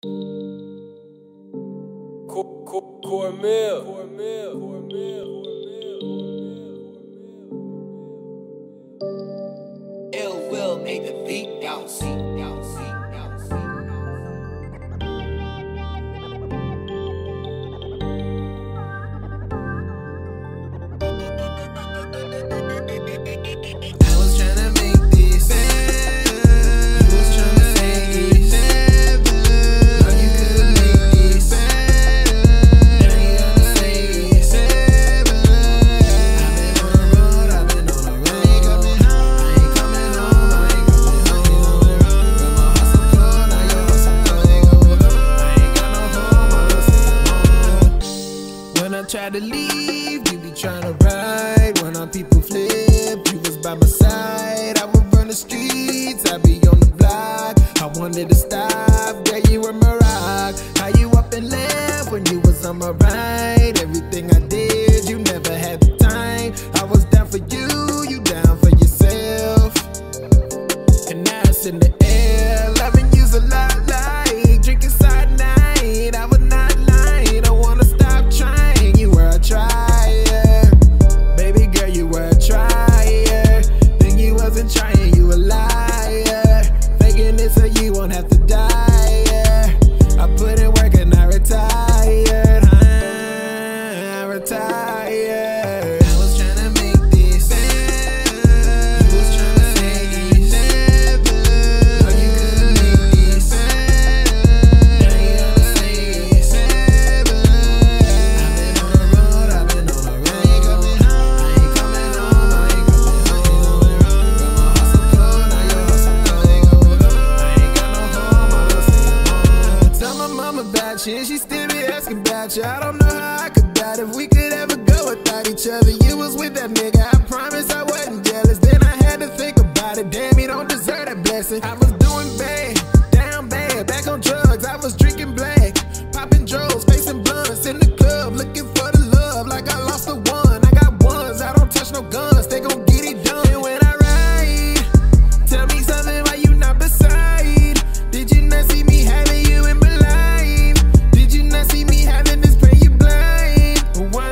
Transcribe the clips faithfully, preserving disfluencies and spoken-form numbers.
Cormel. Cormel. Cormel. Ill Will made the beat down, see, down, see, down, see. I was tryna make this better. You was tryna say it's better. How you could make this better. Now you gonna say it's better. I've been on the road, I've been on the road. I ain't coming home, I ain't coming home, I ain't coming home. Got my hustle cold, now your hustle cold. I ain't got no home, I was staying home. When I try to leave, you be tryna ride. When our people flip, you was by my side. I would run the streets, I be on the block. I wanted to stop, girl, you were my rock. How you up and left when you was on my right? Everything I did, you never had the time. I was down for you, you down for yourself. And now it's in the air, loving you's a lot like drinking side night. I would not lie, don't wanna stop trying. You were a trier, baby girl, you were a trier. Think you wasn't trying, you a liar. Faking it so you won't have to die, yeah. I put in work and I retired, huh? I retired. I was tryna make this better. You was tryna say it's better. How you could make this better. Now you gonna say it's better. I've been on the road, I've been on the road. I ain't coming home, I ain't coming home, I ain't coming home. Got my hustle cold, now your hustle cold. I ain't got no home, I was staying home. Tell my mama about you, and she still be asking about you. I don't know how I could doubt if we could ever go without each other. You was with that nigga, I promise I wasn't jealous. Then I had to think about it, damn, he don't deserve that blessing. I was doing bad, down bad, back on drugs. I was drinking black, popping drugs, facing blunts in the club, looking for the love like I lost the one. I got ones, I don't touch no guns, they gon' get it done. And when I ride, tell me something why you not beside. Did you not see me having you in my life? Did you not see me having this pain you blind? Why?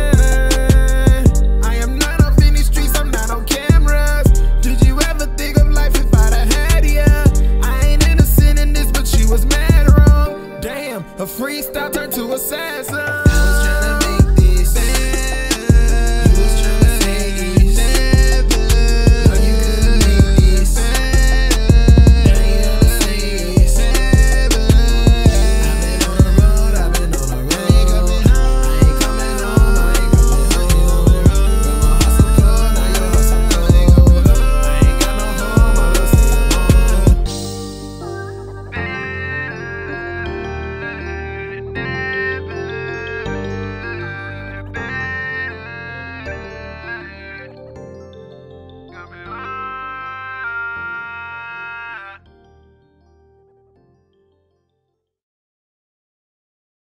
I am not off in these streets, I'm not on cameras. Did you ever think of life if I'd have had ya? I ain't innocent in this, but you was mad wrong. Damn, a freestyle turned to assassin.